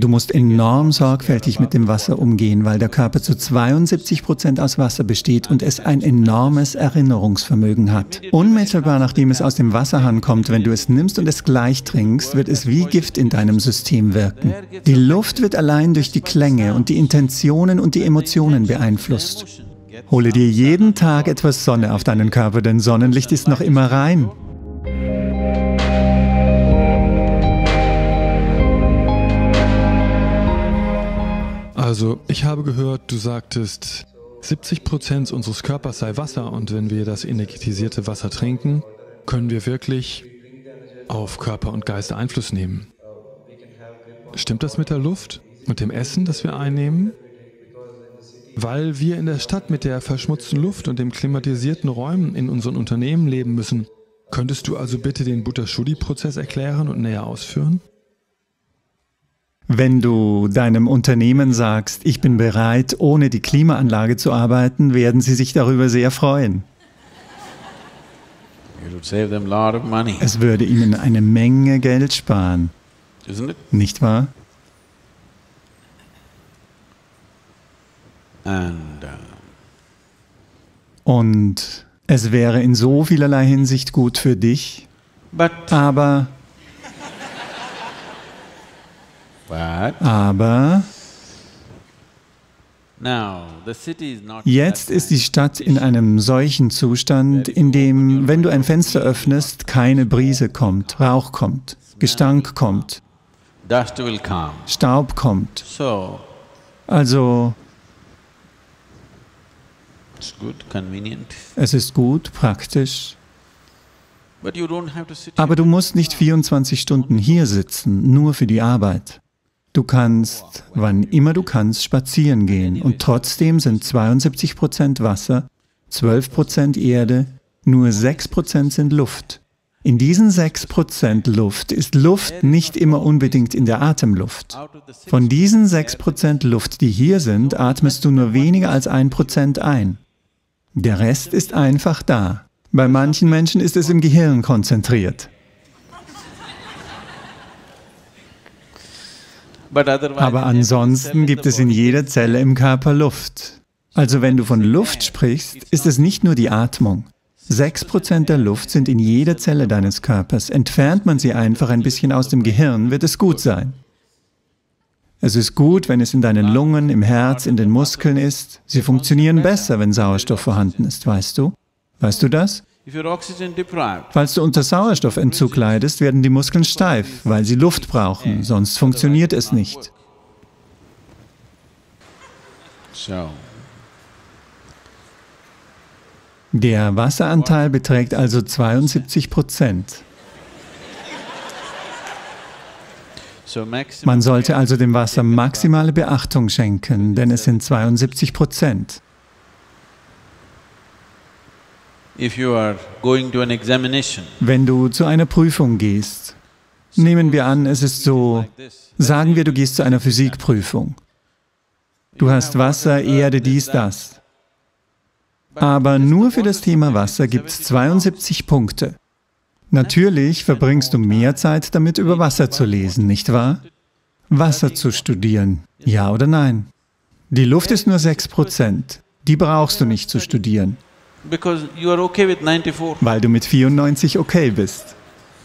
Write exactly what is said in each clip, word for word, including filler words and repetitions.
Du musst enorm sorgfältig mit dem Wasser umgehen, weil der Körper zu zweiundsiebzig Prozent aus Wasser besteht und es ein enormes Erinnerungsvermögen hat. Unmittelbar nachdem es aus dem Wasserhahn kommt, wenn du es nimmst und es gleich trinkst, wird es wie Gift in deinem System wirken. Die Luft wird allein durch die Klänge und die Intentionen und die Emotionen beeinflusst. Hole dir jeden Tag etwas Sonne auf deinen Körper, denn Sonnenlicht ist noch immer rein. Also, ich habe gehört, du sagtest, siebzig Prozent unseres Körpers sei Wasser und wenn wir das energetisierte Wasser trinken, können wir wirklich auf Körper und Geist Einfluss nehmen. Stimmt das mit der Luft und dem Essen, das wir einnehmen? Weil wir in der Stadt mit der verschmutzten Luft und den klimatisierten Räumen in unseren Unternehmen leben müssen, könntest du also bitte den Buttaschuddhi-Prozess erklären und näher ausführen? Wenn du deinem Unternehmen sagst, ich bin bereit, ohne die Klimaanlage zu arbeiten, werden sie sich darüber sehr freuen. Es würde ihnen eine Menge Geld sparen. Nicht wahr? Und es wäre in so vielerlei Hinsicht gut für dich, aber... Aber jetzt ist die Stadt in einem solchen Zustand, in dem, wenn du ein Fenster öffnest, keine Brise kommt, Rauch kommt, Gestank kommt, Staub kommt. Also, es ist gut, praktisch. Aber du musst nicht vierundzwanzig Stunden hier sitzen, nur für die Arbeit. Du kannst, wann immer du kannst, spazieren gehen und trotzdem sind zweiundsiebzig Prozent Wasser, zwölf Prozent Erde, nur sechs Prozent sind Luft. In diesen sechs Prozent Luft ist Luft nicht immer unbedingt in der Atemluft. Von diesen sechs Prozent Luft, die hier sind, atmest du nur weniger als ein Prozent ein. Der Rest ist einfach da. Bei manchen Menschen ist es im Gehirn konzentriert. Aber ansonsten gibt es in jeder Zelle im Körper Luft. Also wenn du von Luft sprichst, ist es nicht nur die Atmung. Sechs Prozent der Luft sind in jeder Zelle deines Körpers. Entfernt man sie einfach ein bisschen aus dem Gehirn, wird es gut sein. Es ist gut, wenn es in deinen Lungen, im Herz, in den Muskeln ist. Sie funktionieren besser, wenn Sauerstoff vorhanden ist, weißt du? Weißt du das? Falls du unter Sauerstoffentzug leidest, werden die Muskeln steif, weil sie Luft brauchen, sonst funktioniert es nicht. Der Wasseranteil beträgt also zweiundsiebzig Prozent. Man sollte also dem Wasser maximale Beachtung schenken, denn es sind zweiundsiebzig Prozent. Wenn du zu einer Prüfung gehst, nehmen wir an, es ist so, sagen wir, du gehst zu einer Physikprüfung. Du hast Wasser, Erde, dies, das. Aber nur für das Thema Wasser gibt es zweiundsiebzig Punkte. Natürlich verbringst du mehr Zeit damit, über Wasser zu lesen, nicht wahr? Wasser zu studieren, ja oder nein? Die Luft ist nur sechs Prozent, die brauchst du nicht zu studieren. Weil du mit vierundneunzig okay bist.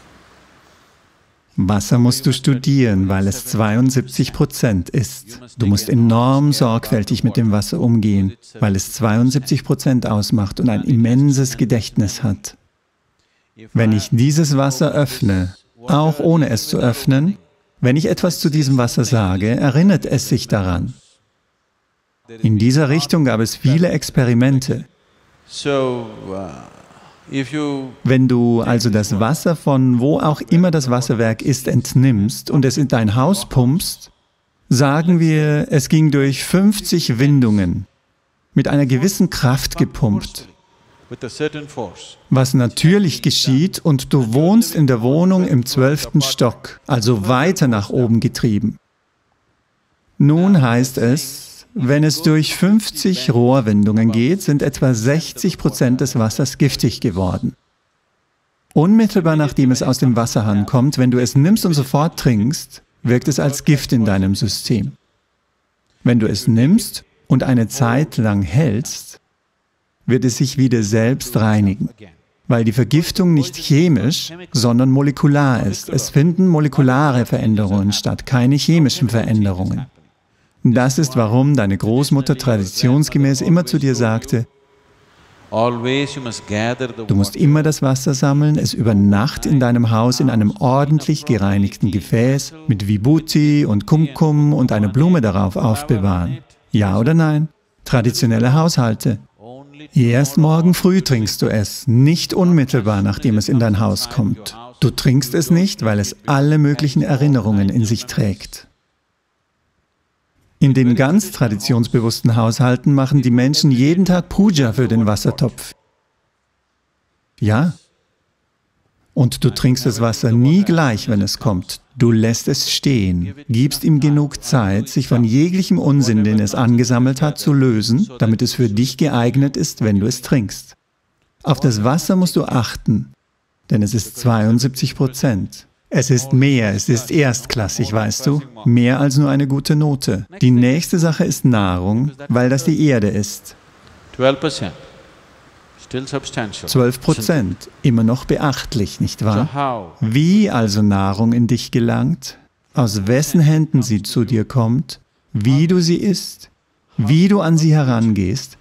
Wasser musst du studieren, weil es zweiundsiebzig Prozent ist. Du musst enorm sorgfältig mit dem Wasser umgehen, weil es zweiundsiebzig Prozent ausmacht und ein immenses Gedächtnis hat. Wenn ich dieses Wasser öffne, auch ohne es zu öffnen, wenn ich etwas zu diesem Wasser sage, erinnert es sich daran. In dieser Richtung gab es viele Experimente. Wenn du also das Wasser von wo auch immer das Wasserwerk ist entnimmst und es in dein Haus pumpst, sagen wir, es ging durch fünfzig Windungen, mit einer gewissen Kraft gepumpt, was natürlich geschieht und du wohnst in der Wohnung im zwölften Stock, also weiter nach oben getrieben. Nun heißt es, wenn es durch fünfzig Rohrwindungen geht, sind etwa sechzig Prozent des Wassers giftig geworden. Unmittelbar nachdem es aus dem Wasserhahn kommt, wenn du es nimmst und sofort trinkst, wirkt es als Gift in deinem System. Wenn du es nimmst und eine Zeit lang hältst, wird es sich wieder selbst reinigen, weil die Vergiftung nicht chemisch, sondern molekular ist. Es finden molekulare Veränderungen statt, keine chemischen Veränderungen. Das ist, warum deine Großmutter traditionsgemäß immer zu dir sagte, du musst immer das Wasser sammeln, es über Nacht in deinem Haus in einem ordentlich gereinigten Gefäß mit Vibhuti und Kumkum und eine Blume darauf aufbewahren. Ja oder nein? Traditionelle Haushalte. Erst morgen früh trinkst du es, nicht unmittelbar, nachdem es in dein Haus kommt. Du trinkst es nicht, weil es alle möglichen Erinnerungen in sich trägt. In den ganz traditionsbewussten Haushalten machen die Menschen jeden Tag Puja für den Wassertopf. Ja. Und du trinkst das Wasser nie gleich, wenn es kommt. Du lässt es stehen, gibst ihm genug Zeit, sich von jeglichem Unsinn, den es angesammelt hat, zu lösen, damit es für dich geeignet ist, wenn du es trinkst. Auf das Wasser musst du achten, denn es ist zweiundsiebzig Prozent. Es ist mehr, es ist erstklassig, weißt du, mehr als nur eine gute Note. Die nächste Sache ist Nahrung, weil das die Erde ist. zwölf Prozent, immer noch beachtlich, nicht wahr? Wie also Nahrung in dich gelangt, aus wessen Händen sie zu dir kommt, wie du sie isst, wie du an sie herangehst,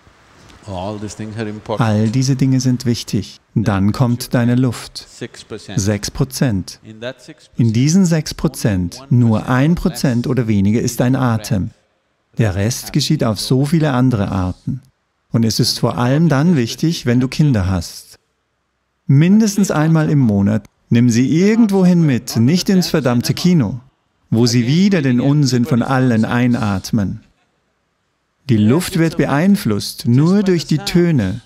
all diese Dinge sind wichtig. Dann kommt deine Luft. sechs Prozent. In diesen sechs Prozent, nur ein Prozent oder weniger ist dein Atem. Der Rest geschieht auf so viele andere Arten. Und es ist vor allem dann wichtig, wenn du Kinder hast. Mindestens einmal im Monat nimm sie irgendwohin mit, nicht ins verdammte Kino, wo sie wieder den Unsinn von allen einatmen. Die Luft wird beeinflusst nur durch die Töne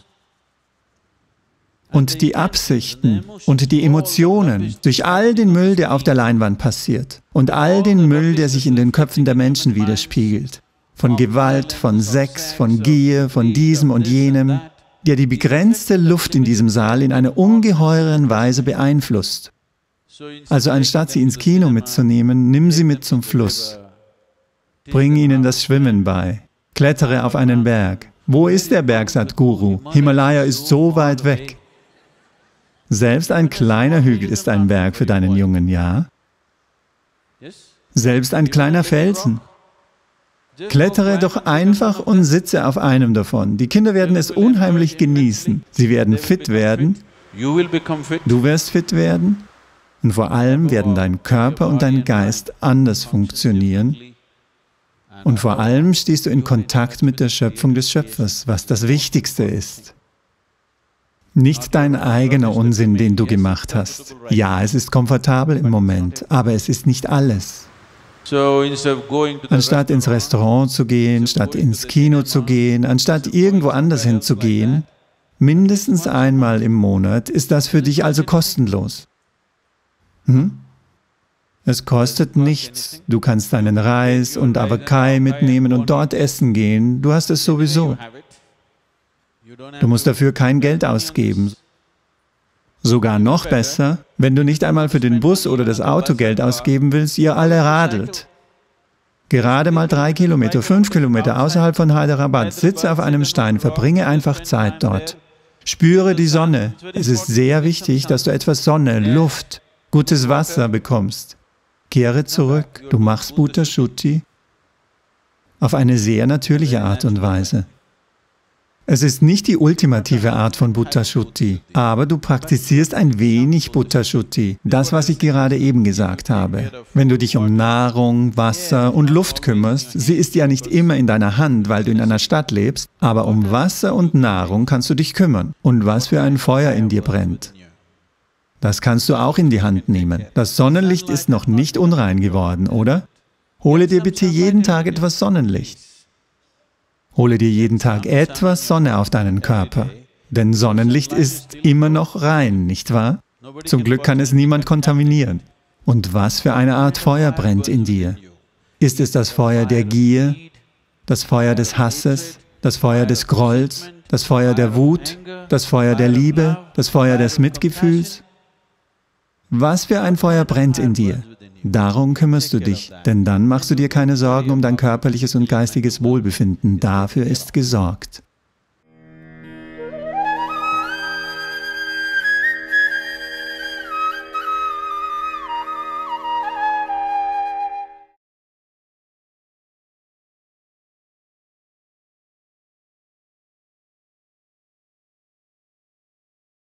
und die Absichten und die Emotionen, durch all den Müll, der auf der Leinwand passiert und all den Müll, der sich in den Köpfen der Menschen widerspiegelt. Von Gewalt, von Sex, von Gier, von diesem und jenem, der die begrenzte Luft in diesem Saal in einer ungeheuren Weise beeinflusst. Also anstatt sie ins Kino mitzunehmen, nimm sie mit zum Fluss. Bring ihnen das Schwimmen bei. Klettere auf einen Berg. Wo ist der Berg, Sadhguru? Himalaya ist so weit weg. Selbst ein kleiner Hügel ist ein Berg für deinen Jungen, ja? Selbst ein kleiner Felsen. Klettere doch einfach und sitze auf einem davon. Die Kinder werden es unheimlich genießen. Sie werden fit werden. Du wirst fit werden. Und vor allem werden dein Körper und dein Geist anders funktionieren. Und vor allem stehst du in Kontakt mit der Schöpfung des Schöpfers, was das Wichtigste ist. Nicht dein eigener Unsinn, den du gemacht hast. Ja, es ist komfortabel im Moment, aber es ist nicht alles. Anstatt ins Restaurant zu gehen, statt ins Kino zu gehen, anstatt irgendwo anders hinzugehen, mindestens einmal im Monat, ist das für dich also kostenlos. Hm? Es kostet nichts, du kannst deinen Reis und Avakai mitnehmen und dort essen gehen, du hast es sowieso. Du musst dafür kein Geld ausgeben. Sogar noch besser, wenn du nicht einmal für den Bus oder das Auto Geld ausgeben willst, ihr alle radelt. Gerade mal drei Kilometer, fünf Kilometer außerhalb von Hyderabad, sitze auf einem Stein, verbringe einfach Zeit dort. Spüre die Sonne. Es ist sehr wichtig, dass du etwas Sonne, Luft, gutes Wasser bekommst. Kehre zurück, du machst Bhutta Shuddhi auf eine sehr natürliche Art und Weise. Es ist nicht die ultimative Art von Bhutta Shuddhi, aber du praktizierst ein wenig Bhutta Shuddhi, das, was ich gerade eben gesagt habe. Wenn du dich um Nahrung, Wasser und Luft kümmerst, sie ist ja nicht immer in deiner Hand, weil du in einer Stadt lebst, aber um Wasser und Nahrung kannst du dich kümmern. Und was für ein Feuer in dir brennt. Das kannst du auch in die Hand nehmen. Das Sonnenlicht ist noch nicht unrein geworden, oder? Hole dir bitte jeden Tag etwas Sonnenlicht. Hole dir jeden Tag etwas Sonne auf deinen Körper. Denn Sonnenlicht ist immer noch rein, nicht wahr? Zum Glück kann es niemand kontaminieren. Und was für eine Art Feuer brennt in dir? Ist es das Feuer der Gier, das Feuer des Hasses, das Feuer des Grolls, das Feuer der Wut, das Feuer der Liebe, das Feuer des Mitgefühls? Was für ein Feuer brennt in dir? Darum kümmerst du dich, denn dann machst du dir keine Sorgen um dein körperliches und geistiges Wohlbefinden. Dafür ist gesorgt.